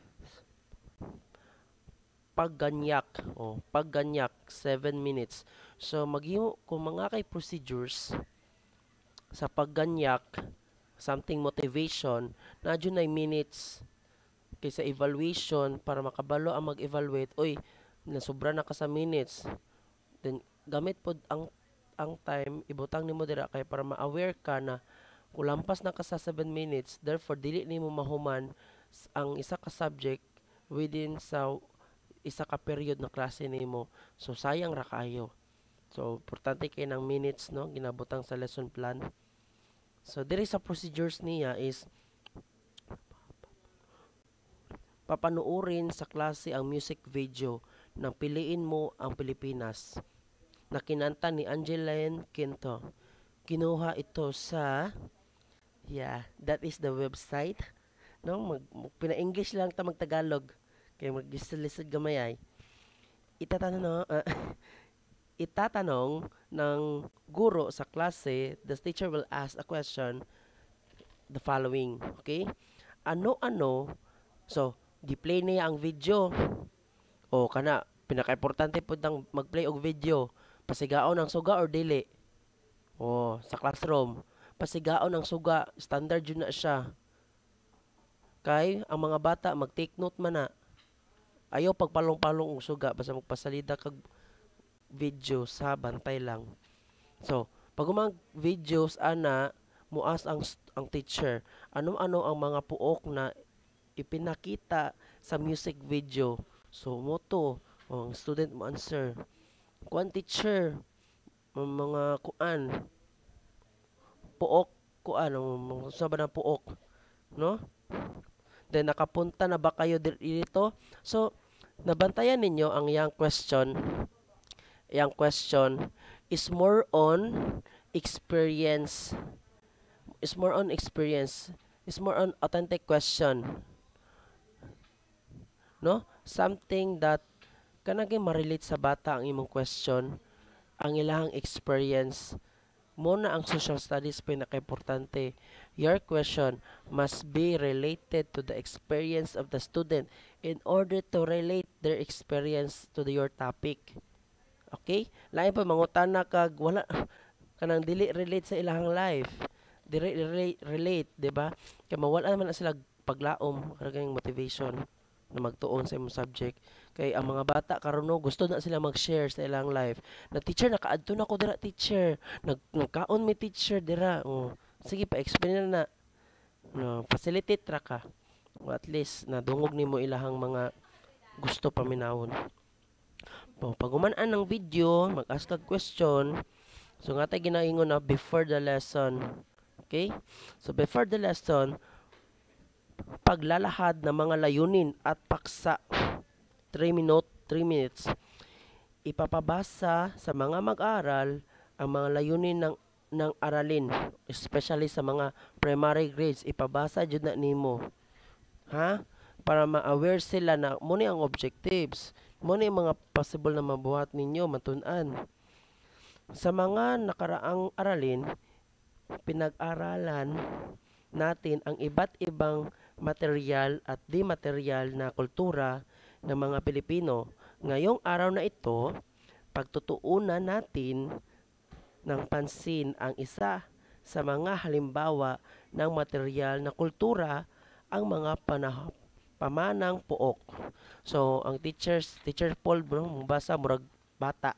Pagganyak. Oh, pagganyak, seven minutes. So, maghimo kung mga kay procedures sa pagganyak, something motivation, na dyan ay minutes kaysa evaluation para makabalo ang mag-evaluate. Oy, nasobra na ka sa minutes. Then, gamit po ang ang time, ibutang nimo dira kay para ma-aware ka na kung lampas na ka sa seven minutes, therefore, dili nimo mahuman ang isa ka subject within sa isa ka period na klase nimo. So, sayang ra kaayo. So, importante kay ng minutes, no? Ginabutang sa lesson plan. So, diri sa procedures niya is papanuorin sa klase ang music video ng Piliin Mo ang Pilipinas na kinanta ni Angeline Quinto. Kinuha ito sa yeah, that is the website. No, mag, mag pina-English lang ta mag-Tagalog kay mag-lisod gamay ay. Itatanong uh, itatanong ng guro sa klase, the teacher will ask a question the following, okay? Ano-ano, so di-play niya ang video. O kana, pinaka-importante po ng mag-play og video. Pasigaon ang suga or dili. O, sa classroom. Pasigaon ang suga, standard yun na siya. Kay, ang mga bata, mag-take note man na. Ayaw pagpalong-palong og suga, basta magpasalida kag video sa bantay lang. So, pag umang videos, ana, muas ang, ang teacher. Ano-ano ang mga puok na ipinakita sa music video. So, moto, oh, ang student mo answer. Kuan teacher, mga kuan, puok, kuan, mga sabi ng puok, no? Then, nakapunta na ba kayo dito? So, nabantayan ninyo ang yang question, yang question is more on experience, is more on experience, is more on authentic question. No? Something that kanang ma-relate sa bata ang imong question, ang ilahang experience. Muna ang social studies pinaka-importante. Your question must be related to the experience of the student in order to relate their experience to the, your topic. Okay? Lain pa mangutana kag wala kanang dili relate sa ilahang life. Dili relate, relate 'di ba? Kay mawala man na sila paglaom kanang motivation na magtuon sa imong subject. Kay ang mga bata karon no gusto na sila mag-share sa ilang life. Na teacher nakaadto na ko dira teacher. Nag nagkaon mi teacher dira. Oh, sige pa explain na na. No, facilitate ra ka. O at least nadungog nimo ilahang mga gusto paminawon. So, pag uman-an ng video, mag-ask kag question. So nga tay ginaingon na before the lesson. Okay? So before the lesson, paglalahad ng mga layunin at paksa three minute, three minutes. Ipapabasa sa mga mag-aaral ang mga layunin ng ng aralin, especially sa mga primary grades. Ipabasa jud na nimo, ha? Para ma-aware sila na mo ni ang objectives, mo ni ang mga possible na mabuhat ninyo matun-an. Sa mga nakaraang aralin, pinag-aralan natin ang iba't ibang material at di material na kultura ng mga Pilipino. Ngayong araw na ito, pagtutuunan natin ng pansin ang isa sa mga halimbawa ng material na kultura, ang mga panah pamanang puok. So, ang teachers, teacher Paul, bro, mubasa, murag bata.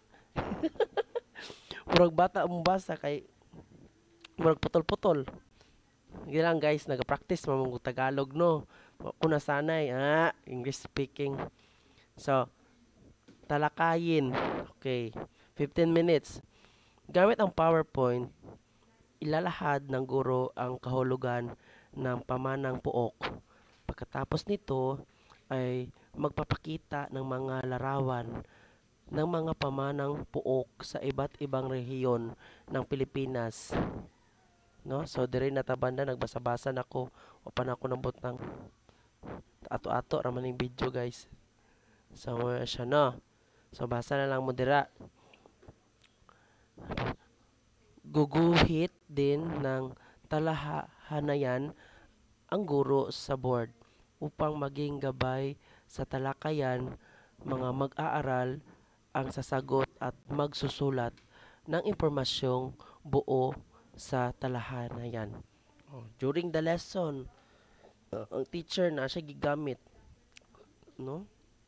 Murag bata mubasa kay murag putol-putol. Hindi lang guys, nag-practice mamang Tagalog, no? Kung nasanay, ah, English speaking. So, talakayin. Okay, fifteen minutes. Gamit ang PowerPoint, ilalahad ng guro ang kahulugan ng pamanang puok. Pagkatapos nito ay magpapakita ng mga larawan ng mga pamanang puok sa iba't ibang rehiyon ng Pilipinas. No? So diri natabanda nagbasa-basa nako o pa nako nabot ng ato-ato ra man ning video guys. So mo siya no. So basa na lang mo dira. Guguhit din ng talahanayan ang guro sa board upang maging gabay sa talakayan. Mga mag-aaral ang sasagot at magsusulat ng impormasyong buo sa talahanayan. Oh, during the lesson, uh, ang teacher na siya gigamit, no?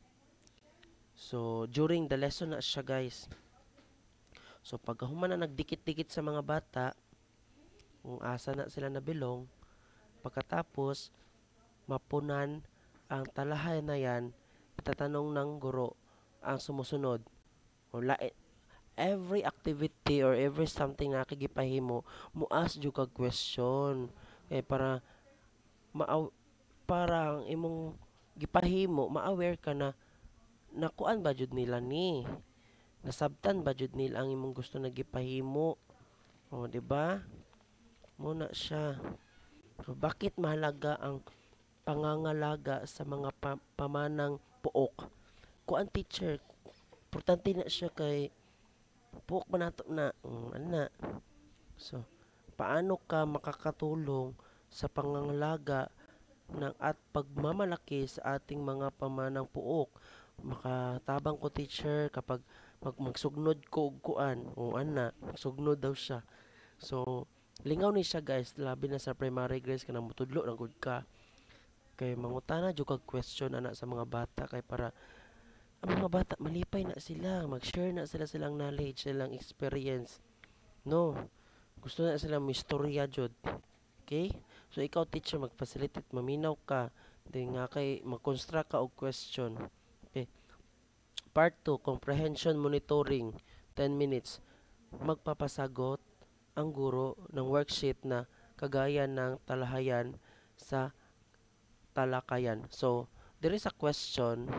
So, during the lesson na siya, guys. So, pag human na nagdikit-dikit sa mga bata, kung asa na sila nabilong, pagkatapos, mapunan ang talahanayan, itatanong ng guro ang sumusunod. O lain, every activity or every something na kagipahimo mo ask jud kag question eh para ma para ang imong gipahimo ma-aware ka na nakuan ba jud nila ni nasabtan ba jud nila ang imong gusto na gipahimo. O di ba mo na siya. So, bakit mahalaga ang pangangalaga sa mga pa- pamanang puok? Kuan teacher, importante na siya kay puok ba nato na um, ana. So, paano ka makakatulong sa pangangalaga ng at pagmamalaki sa ating mga pamanang puok? Makatabang ko teacher kapag mag magsugnod ko og kuan o ana, magsugnod daw siya. So, lingaw ni siya guys, labi na sa primary grades ka na mutudlo na gud ka. Kay mangutana jud kag question ana sa mga bata kay para ang mga bata malipay na sila, mag-share na sila silang knowledge, silang experience. No, gusto na sila mistorya jud. Okay? So ikaw teacher mag-facilitate, maminaw ka, then nga kay mag-construct ka og question. Okay. Part two, comprehension monitoring, ten minutes. Magpapasagot ang guro ng worksheet na kagaya ng talahayan sa talakayan. So, there is a question.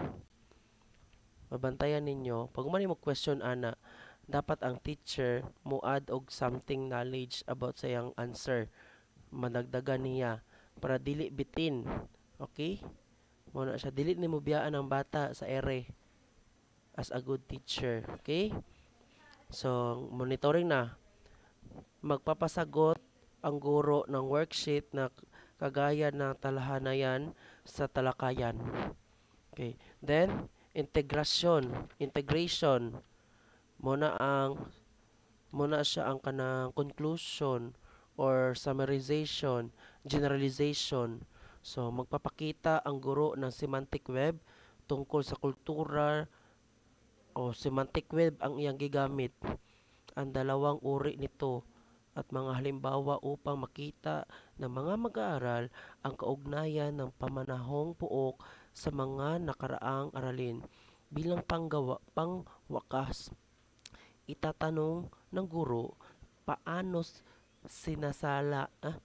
Mabantayan ninyo, pag man mo question ana, dapat ang teacher mo add og something knowledge about sa iyang answer. Madagdagan niya para dili bitin. Okay? Mo na siya dili nimo biyaan ang bata sa ere as a good teacher. Okay? So, monitoring na. Magpapasagot ang guro ng worksheet na kagaya ng talahanayan sa talakayan. Okay. Then, integration, integration muna ang muna siya ang kanang conclusion or summarization, generalization. So magpapakita ang guro ng semantic web tungkol sa kultura o semantic web ang iyang gigamit. Ang dalawang uri nito at mga halimbawa upang makita ng mga mag-aaral ang kaugnayan ng pamanahong puok sa mga nakaraang aralin. Bilang panggawa, pangwakas, itatanong ng guro paano sinasala ah,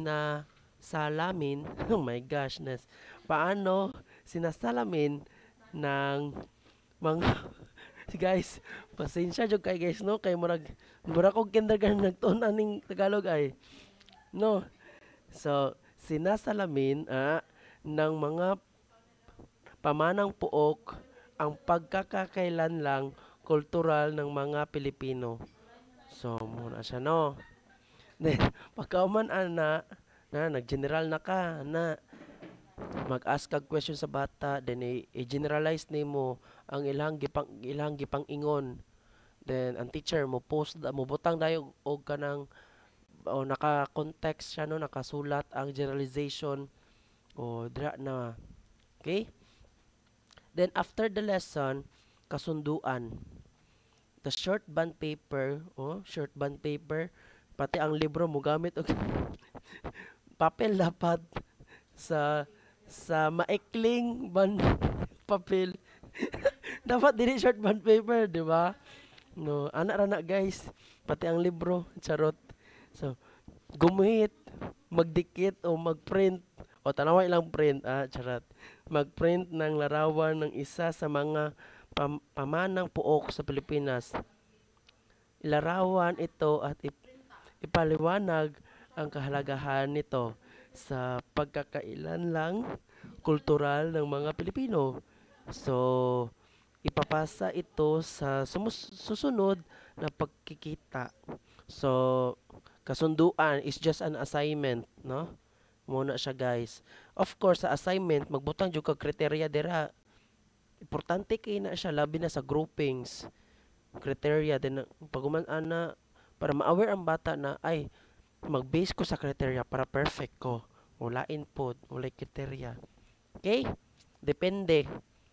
sinasalamin oh my gosh, paano sinasalamin ng mga guys, pasensya jud kay guys no kay murag murag og kindergarten nagtuon aning Tagalog ay no. So sinasalamin ah, ng mga pamanang puok ang pagkakakailanlang kultural ng mga Pilipino. So muna siya no. Then pagkauman ana na nag-general na ka na mag-ask kag question sa bata then i- i-generalize nimo ang ilang gipang ilang gipang ingon. Then ang teacher mo post da- mo butang dayo og kanang o naka-context siya no nakasulat ang generalization o dira na. Okay? Then after the lesson, kasunduan. The short bond paper, oh, short bond paper, pati ang libro mo gamit og papel dapat sa sa maikling bond papel. Dapat dili short bond paper, di ba? No, ana ra na guys, pati ang libro, charot. So, gumuhit, magdikit o magprint o tanawa ilang print, ah, charot. Magprint ng larawan ng isa sa mga pam- pamanang puok sa Pilipinas. Ilarawan ito at ip- ipaliwanag ang kahalagahan nito sa pagkakailanlang kultural ng mga Pilipino. So, ipapasa ito sa sumus- susunod na pagkikita. So, kasunduan is just an assignment, no? Muna siya guys. Of course, sa assignment, magbutang jud kag kriteria dira. Importante kay na siya labi na sa groupings. Criteria din paguman ana para ma-aware ang bata na ay mag-base ko sa criteria para perfect ko. Wala input, wala criteria. Okay? Depende.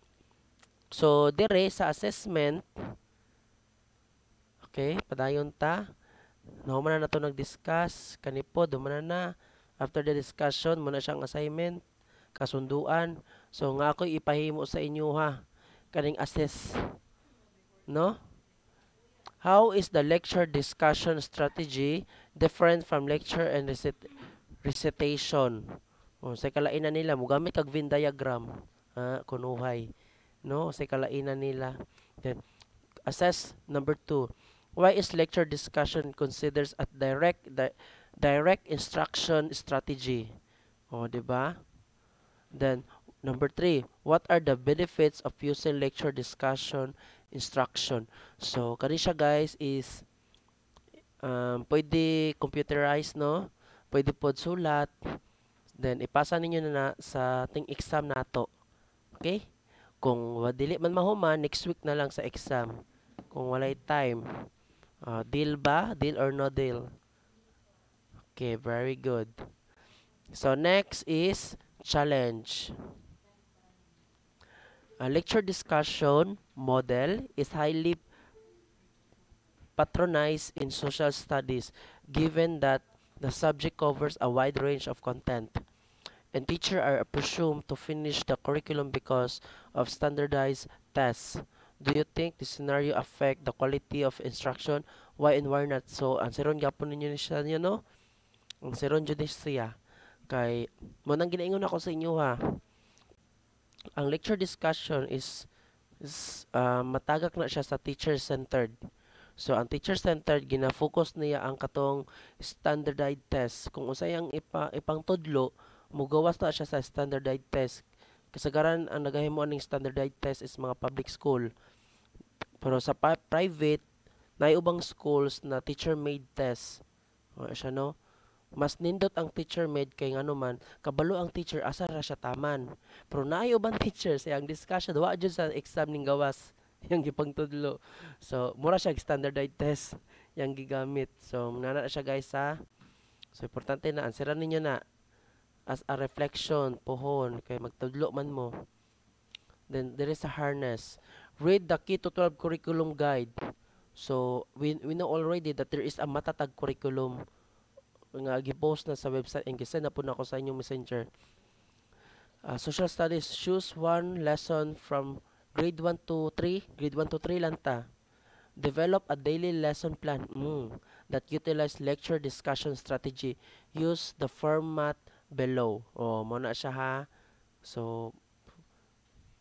So, dire sa assessment, okay, padayon ta. Nahuman na na to nag-discuss. Kanipod, human na. After the discussion, muna siyang assignment, kasunduan. So, nga ako ipahimo sa inyo ha. Kaning assess. No? How is the lecture discussion strategy different from lecture and recit- recitation? O, sa kalainan nila, mugamit kag Venn diagram. Ha, kunuhay. No? Sa kalainan nila. Then, assess number two. Why is lecture discussion considered a direct di- direct instruction strategy? O, di ba? Then, number three, what are the benefits of using lecture discussion instruction? So, kani siya guys is um, pwede computerized, no? Pwede pod sulat. Then, ipasa ninyo na, na sa ating exam nato. Okay? Kung dili man mahuman, next week na lang sa exam. Kung walay time. Uh, deal ba? Deal or no deal? Okay, very good. So, next is challenge. A lecture discussion model is highly patronized in social studies given that the subject covers a wide range of content and teachers are presumed to finish the curriculum because of standardized tests. Do you think this scenario affect the quality of instruction? Why and why not? So, ang siron gapon ninyo ni siya niya, no? Ang siron jud ni siya. Kay, mo nang ginaingon ako sa inyo ha. Ang lecture discussion is is uh, matagak na siya sa teacher-centered. So, ang teacher-centered, gina-focus niya ang katong standardized test. Kung usay ang ipa, ipang tudlo, mugawas na siya sa standardized test. Kasagaran, ang nagahimo aning standardized test is mga public school. Pero sa pa- private, naay ubang schools na teacher-made test. O, siya no? Mas nindot ang teacher made kay ngano man kabalo ang teacher asa ra siya taman pero naay ubang teachers ang discussion wa jud sa exam ning gawas yang gipangtudlo so mura siya standardized test yang gigamit so nana siya guys ha so importante na anseran ninyo na as a reflection pohon kay magtudlo man mo then there is a harness read the key to twelve curriculum guide so we we know already that there is a matatag curriculum nga gi-post na sa website and gisend na po na ako sa inyong messenger. Uh, social studies, choose one lesson from grade one to three, grade one to three lang ta. Develop a daily lesson plan mm, that utilize lecture discussion strategy. Use the format below. O, mo na siya ha. So,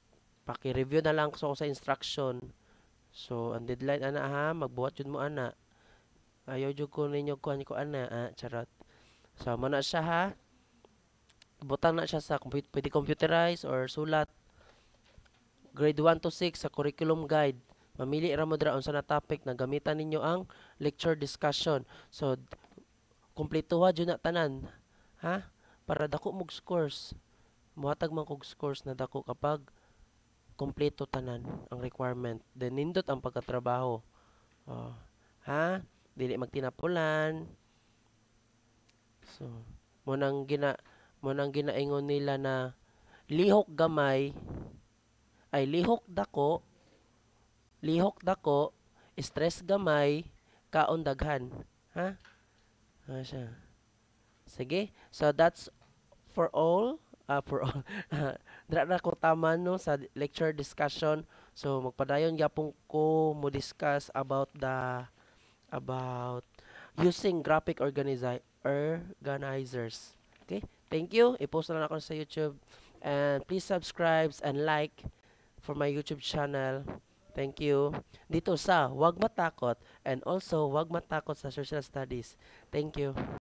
paki-review na lang so sa instruction. So ang deadline ana ha, magbuhat jud mo ana. Ayaw jud ko ninyo kuan ko ana, ah, charot. So mo na siya ha. Butang na siya sa compu- pwede computerize or sulat. Grade one to six sa curriculum guide. Mamili ra mo dira unsa na topic na gamitan ninyo ang lecture discussion. So kumpletuha jud na tanan, ha? Para dako mog scores. Muhatag man kog scores na dako kapag kumpleto tanan ang requirement. Then nindot ang pagkatrabaho. Oh, ha? Dili magtinapulan. So, mo nang gina mo nang ginaingon nila na lihok gamay ay lihok dako, lihok dako, stress gamay, kaon daghan. Ha? Ah, siya. Sige. So that's for all. Uh, for all. Dra na ko tama no sa lecture discussion. So magpadayon gyapon ko mo discuss about the about using graphic organizi organizers. Okay? Thank you. I-post na lang ako sa YouTube. And please subscribe and like for my YouTube channel. Thank you. Dito sa Wag Matakot and also Wag Matakot sa Social Studies. Thank you.